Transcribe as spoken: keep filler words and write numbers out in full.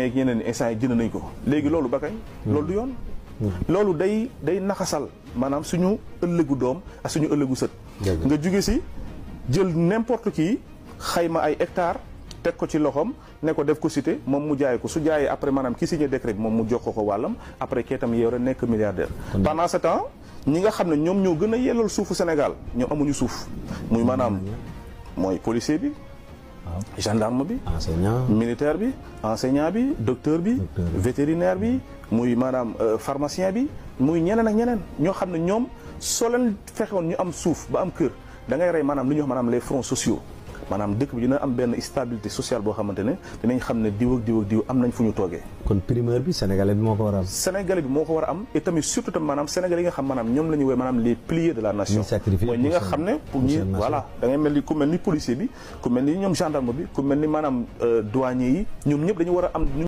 ñee ñeneen instant yi jënd nañ ko léegi loolu ba kañ loolu du yoon loolu day day naxasal maanaam suñu ëllëgu doom ak suñu ëllëgu sët nga jóge si jël n'importe qui xayma ay hectares teg ko ci loxoom ne ko def ko cité moom mu jaay ko su jaayee après maanaam ki signé décret bi moom mu jox ko ko wàllam après kee tam yow rek nekk milliardaire pendant ce temps ñi nga xam ne ñoom ñoo gën a yellal suufu Sénégal ñoom amuñu suuf muy maanaam mooy policier bi gendarme bi enseignant militaire bi enseignant bi docteur bi vétérinaire bi muy maanaam pharmacien bi muy ñeneen ak ñeneen ñoo xam ne ñoom soo leen fexewoon ñu am suuf ba am kër da ngay rey maanaam li ñuy wax maanaam les fronts sociaux maanaam dëkk bi dina am benn stabilité sociale boo xamante ne dinañ xam ne diw ak diw ak diw am nañ fu ñu toogee. kon primeur bi sénégalais bi moo ko war a am. sénégalais bi moo ko war a am et tamit surtout tamit maanaam sénégalais yi nga xam maanaam ñoom la ñu woowee maanaam les piliers de la nation. mooy ñi nga xam ne pour ñi voilà da ngay mel ni ku mel ni policier bi ku mel ni ñoom gendarme bi ku mel ni maanaam douanier yi ñoom ñëpp dañu war a am.